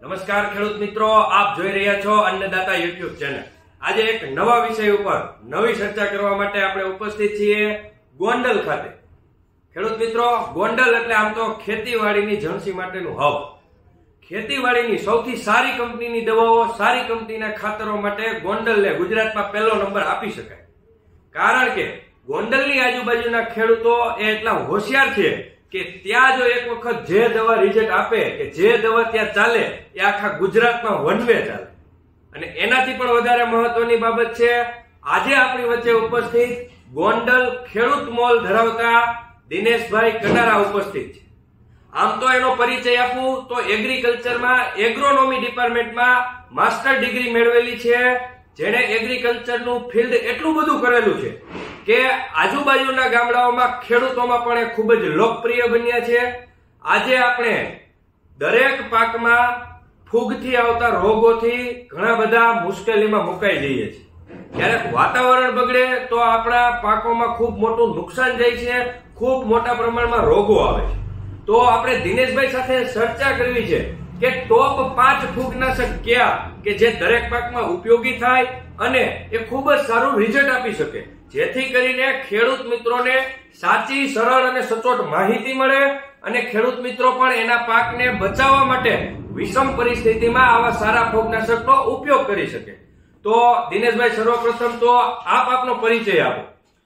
નમસ્કાર ખેડૂત મિત્રો, આપ જોઈ રહ્યા છો અન્નદાતા યુટ્યુબ ચેનલ। આજે એક નવા વિષય ઉપર નવી ચર્ચા કરવા માટે આપણે ઉપસ્થિત છીએ ગોંડલ ખાતે। ખેડૂત મિત્રો, ગોંડલ એટલે આમ તો ખેતીવાડીની જણસી માટેનું હબ। ખેતીવાડીની સૌથી સારી કંપનીની દવાઓ, સારી કંપનીના ખાતરો માટે ગોંડલને ગુજરાતમાં પહેલો નંબર આપી શકાય। કારણ કે ગોંડલની આજુબાજુના ખેડૂતો એ એટલા હોશિયાર છે કે ત્યાં જો એક વખત જે દવા રિઝલ્ટ આપે કે જે દવા ત્યાં ચાલે એ આખા ગુજરાતમાં વન વે ચાલે। અને એનાથી પણ વધારે મહત્વની બાબત છે, આજે આપણી વચ્ચે ઉપસ્થિત ગોંડલ ખેડૂત મોલ ધરાવતા દિનેશભાઈ કનારા ઉપસ્થિત છે। આમ તો એનો પરિચય આપું તો એગ્રીકલ્ચરમાં એગ્રોનોમી ડિપાર્ટમેન્ટમાં માસ્ટર ડિગ્રી મેળવેલી છે, જેણે એગ્રીકલ્ચરનું ફિલ્ડ એટલું બધું કરેલું છે કે આજુબાજુના ગામડાઓમાં ખેડૂતોમાં પણ એ ખૂબ જ લોકપ્રિય બન્યા છે। આજે આપણે દરેક પાકમાં ફૂગથી આવતા રોગોથી ઘણા બધા મુશ્કેલીમાં મુકાઈ જઈએ છીએ। ક્યારેક વાતાવરણ બગડે તો આપણા પાકોમાં ખૂબ મોટું નુકસાન જાય છે, ખૂબ મોટા પ્રમાણમાં રોગો આવે છે। તો આપણે દિનેશભાઈ સાથે ચર્ચા કરવી છે કે ટોપ 5 ફૂગનાશક કયા કે જે દરેક પાકમાં ઉપયોગી થાય અને એ ખૂબ જ સારું રિઝલ્ટ આપી શકે, જેથી કરીને ખેડૂત મિત્રોને સાચી, સરળ અને સચોટ માહિતી મળે અને ખેડૂત મિત્રો પણ એના પાકને બચાવવા માટે વિષમ પરિસ્થિતિમાં આવા સારા ફૂગનાશકનો ઉપયોગ કરી શકે। તો દિનેશભાઈ, સર્વપ્રથમ તો આપ આપનો પરિચય આપો।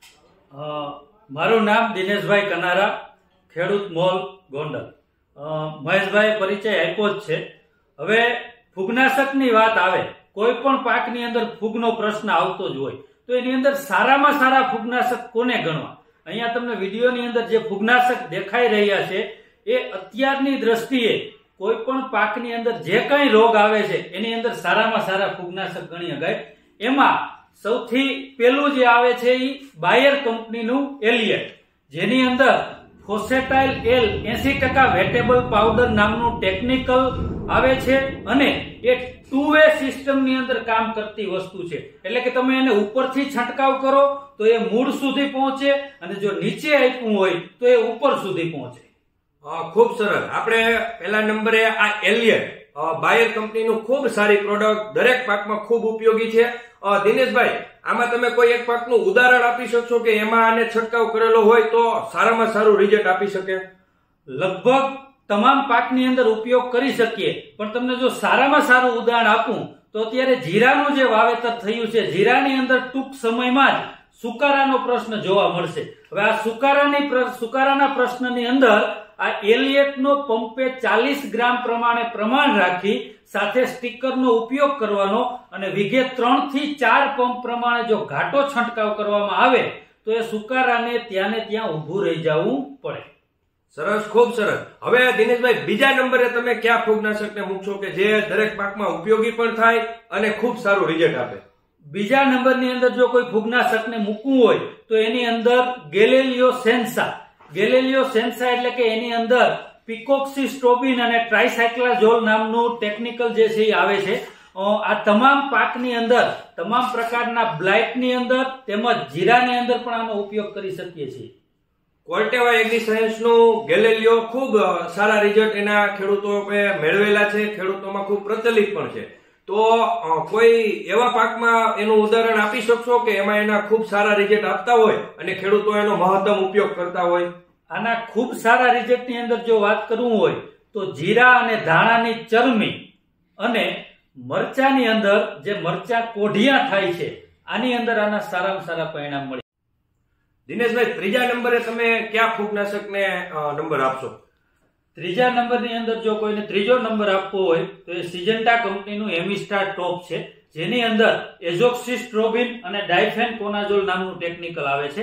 મારું નામ દિનેશભાઈ કનારા, ખેડૂત મોલ ગોંડલ। મહેશભાઈ પરિચય આપ્યો જ છે। હવે ફૂગનાશકની વાત આવે, કોઈ પણ પાકની અંદર ફૂગનો પ્રશ્ન આવતો જ હોય તો એની અંદર સારામાં સારા ફૂગનાશક કોને ગણવા? અહીંયા તમને વિડીયોની અંદર જે ફૂગનાશક દેખાઈ રહ્યા છે એ અત્યારની દ્રષ્ટિએ કોઈ પણ પાકની અંદર જે કંઈ રોગ આવે છે એની અંદર સારામાં સારા ફૂગનાશક ગણી શકાય। એમાં સૌથી પહેલું જે આવે છે એ બાયર કંપનીનું એલિયટ, જેની અંદર ફોસેટાઇલ એલ 80% વેટેબલ પાવડર નામનું ટેકનિકલ આવે છે અને એ 2-વે સિસ્ટમની અંદર કામ કરતી વસ્તુ છે। એટલે કે તમે એને ઉપરથી છંટકાવ કરો તો એ મૂળ સુધી પહોંચે અને જો નીચે આપ્યું હોય તો એ ઉપર સુધી પહોંચે। ખૂબ સરસ। આપણે પહેલા નંબરે આ એલિયટ બાયર કંપનીનું ખૂબ સારી પ્રોડક્ટ, દરેક પાકમાં ખૂબ ઉપયોગી છે। દિનેશભાઈ, આમાં તમે કોઈ એક પાકનું ઉદાહરણ આપી શકશો કે એમાં આને છંટકાવ કરેલો હોય તો સારામાં સારું રિઝલ્ટ આપી શકે? લગભગ તમામ પાકની અંદર ઉપયોગ કરી શકીએ, પણ તમને જો સારામાં સારું ઉદાહરણ આપું તો અત્યારે જીરાનું જે વાવેતર થયું છે, જીરાની અંદર ટૂંક સમયમાં જ સુકારાનો પ્રશ્ન જોવા મળશે। હવે આ સુકારાના પ્રશ્નની અંદર આ એલિયટનો પંપે 40 ગ્રામ પ્રમાણે પ્રમાણ રાખી સાથે સ્ટીકરનો ઉપયોગ કરવાનો અને વીઘે 3 થી 4 પંપ પ્રમાણે જો ઘાટો છંટકાવ કરવામાં આવે તો એ સુકારાને ત્યાં ને ત્યાં ઊભું રહી જવું પડે। સરસ, ખૂબ સરસ। હવે દિનેશભાઈ, બીજા નંબરે તમે કયા ફૂગનાશકને મૂકશો કે જે દરેક પાકમાં ઉપયોગી પણ થાય અને ખૂબ સારું રિઝલ્ટ આપે? બીજા નંબરની અંદર જો કોઈ ફૂગનાશકને મૂકવું હોય તો એની અંદર ગેલેલિયો સેન્સા એટલે કે એની અંદર પિકોક્સીસ્ટ્રોબિન અને ટ્રાઇસાયક્લાઝોલ નામનું ટેકનિકલ જે છે એ આવે છે। આ તમામ પાકની અંદર, તમામ પ્રકારના બ્લાઇટની અંદર તેમજ જીરાની અંદર પણ આનો ઉપયોગ કરી શકીએ છીએ। કોર્ટેવા એગ્રી સાયન્સનું ગેલેલિયો ખૂબ સારા રિઝલ્ટ એના ખેડૂતોએ મેળવેલા છે, ખેડૂતોમાં ખૂબ પ્રચલિત પણ છે। તો કોઈ એવા પાકમાં એનું ઉદાહરણ આપી શકશો કે એમાં એના ખૂબ સારા રિઝલ્ટ આપતા હોય અને ખેડૂતો એનો મહત્તમ ઉપયોગ કરતા હોય? આના ખૂબ સારા રિઝલ્ટની અંદર જો વાત કરવું હોય તો જીરા અને ધાણાની ચરમી અને મરચાની અંદર જે મરચા કોઢિયા થાય છે આની અંદર આના સારામાં સારા પરિણામ મળે। દિનેશભાઈ, ત્રીજા નંબરે તમે કયા ફૂગનાશકને નંબર આપશો? ત્રીજા નંબરની અંદર જો કોઈને ત્રીજો નંબર આપવો હોય તો એ સિજન્ટા કંપનીનું એમિસ્ટાર ટોપ છે, જેની અંદર એઝોક્સિસ્ટ્રોબિન અને ડાયફેનકોનાઝોલ નામનું ટેકનિકલ આવે છે।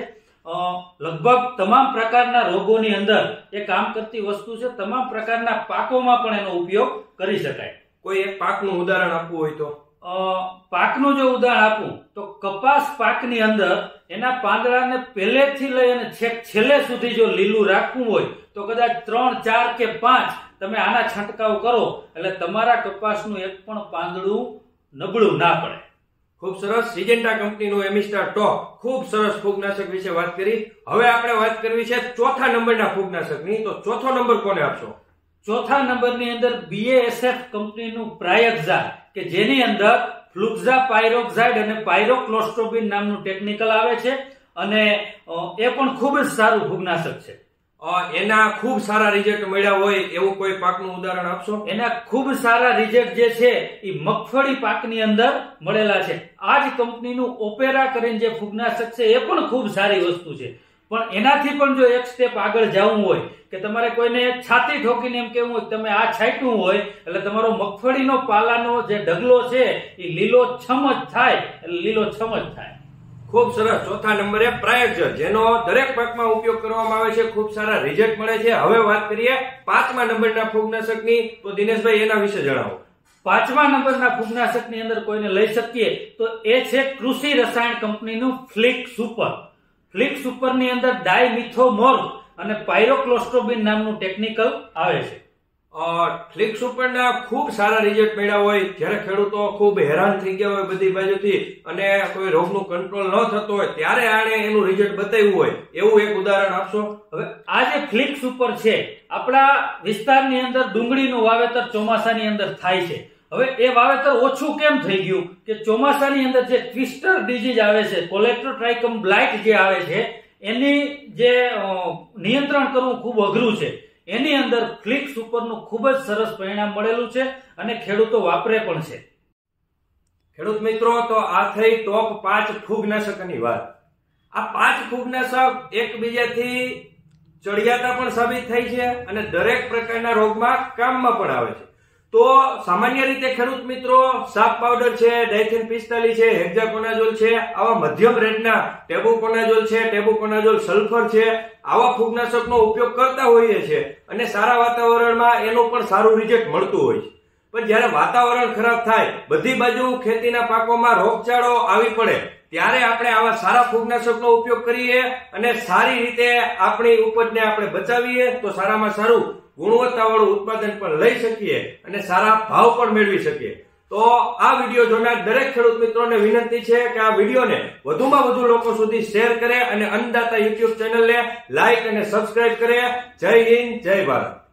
લગભગ તમામ પ્રકારના રોગોની અંદર એ કામ કરતી વસ્તુ છે, તમામ પ્રકારના પાકોમાં પણ એનો ઉપયોગ કરી શકાય। કોઈ એક પાકનું ઉદાહરણ આપવું હોય તો? પાકનું જો ઉદાહરણ આપું તો કપાસ પાકની અંદર એના પાંદડાને પહેલેથી લઈ અને છેક છેલ્લે સુધી જો લીલું રાખવું હોય તો કદાચ 3, 4 કે 5 તમે આના છંટકાવ કરો એટલે તમારા કપાસનું એક પણ પાંદડું નબળું ના પડે। ખૂબ સરસ। સિજન્ટા કંપનીનું એમિસ્ટાર ટોપ, ખૂબ સરસ ફૂગનાશક વિશે વાત કરી। હવે આપણે વાત કરવી છે ચોથા નંબરના ફૂગનાશકની, તો ચોથો નંબર કોને આપશો? ચોથા નંબરની અંદર BASF કંપનીનું પ્રાયક્ઝા કે જેની અંદર ફ્લુક્ઝા પાયરોક્સાઇડ અને પાયરોક્લોસ્ટ્રોબિન નામનું ટેકનિકલ આવે છે અને એ પણ ખૂબ જ સારું ફૂગનાશક છે. એના ખૂબ સારા રિઝલ્ટ મળ્યા હોય એવું કોઈ પાકનું ઉદાહરણ આપશો? એના ખૂબ સારા રિઝલ્ટ જે છે એ મગફળી પાકની અંદર મળેલા છે. આ જ કંપનીનું ઓપેરા કરીને જે ફૂગનાશક છે એ પણ ખૂબ સારી વસ્તુ છે. પણ એનાથી પણ જો એક સ્ટેપ આગળ જવું હોય કે તમારે કોઈને છાતી ઠોકીને એમ કેવું હોય તમે આ છાંટ્યું હોય એટલે તમારો મગફળીનો પાલાનો જે ઢગલો છે એ લીલોછમ જ થાય, એટલે લીલોછમ જ થાય. ખૂબ સરસ. ચોથા નંબરે પ્રાયક્ઝા, જેનો દરેક પાકમાં ઉપયોગ કરવામાં આવે છે, ખૂબ સારા રિઝલ્ટ મળે છે. હવે વાત કરીએ 5મા નંબરના ફૂગનાશકની, તો દિનેશભાઈ એના વિશે જણાવો. 5મા નંબરના ફૂગનાશકની અંદર કોઈને લઈ શકીએ તો એ છે કૃષિ રસાયણ કંપનીનું ફ્લિક સુપર. ફ્લિક સુપરની અંદર ડાયમિથોમોર અને પાયરોક્લોસ્ટ્રોબિન નામનું ટેકનિકલ આવે છે. ફ્લિક સુપરના ખૂબ સારા રિઝલ્ટ મળ્યા હોય, જ્યારે ખેડૂતો ખૂબ હેરાન થઈ ગયા હોય બધી બાજુથી અને કોઈ રોગનું કંટ્રોલ ન થતો હોય ત્યારે આણે એનું રિઝલ્ટ બતાવ્યું હોય એવું એક ઉદાહરણ આપશો? હવે આ જે ફ્લિક સુપર છે, આપણા વિસ્તારની અંદર ડુંગળીનું વાવેતર ચોમાસાની અંદર થાય છે. હવે એ વાવેતર ઓછું કેમ થઈ ગયું કે ચોમાસાની અંદર જે ટ્વિસ્ટર ડિઝીઝ આવે છે, કોલેક્ટોટ્રાઇકમ બ્લાઇટ જે આવે છે, એની જે નિયંત્રણ કરવું ખૂબ અઘરું છે. એની અંદર ફ્લિક સુપરનું ખૂબ જ સરસ પરિણામ મળેલું છે અને ખેડૂતો વાપરે પણ છે. ખેડૂત મિત્રો, તો આ થઈ ટોપ 5 ફૂગનાશકોની વાત. આ 5 ફૂગનાશક એકબીજાથી ચડિયાતા પણ સાબિત થાય છે અને દરેક પ્રકારના રોગમાં કામમાં પણ આવે છે. તો સામાન્ય રીતે ખેડૂત મિત્રો સાપ પાવડર છે, ડાયથેન 45 છે, હેક્ઝાકોનાઝોલ છે, આવા મધ્યમ રેન્જના ટેબુકોનાઝોલ છે, ટેબુકોનાઝોલ સલ્ફર છે, આવા ફૂગનાશકનો ઉપયોગ કરતા હોઈએ છે અને સારા વાતાવરણમાં એનું પણ સારું રિઝલ્ટ મળતું હોય છે. પણ જ્યારે વાતાવરણ ખરાબ થાય, બધી બાજુ ખેતીના પાકોમાં રોગચાળો આવી પડે, ત્યારે આપણે આવા સારા ફૂગનાશકનો ઉપયોગ કરીએ અને સારી રીતે આપણી ઉપજને આપણે બચાવીએ તો સારામાં સારું ગુણવત્તાવાળું ઉત્પાદન પણ લઈ શકીએ અને સારા ભાવ પણ મેળવી શકીએ. તો આ વિડીયો જોનાર દરેક ખેડૂત મિત્રોને વિનંતી છે કે આ વિડીયોને વધુમાં વધુ લોકો સુધી શેર કરે અને અન્નદાતા યુટ્યુબ ચેનલને લાઈક અને સબસ્ક્રાઇબ કરે. જય હિન્દ, જય ભારત.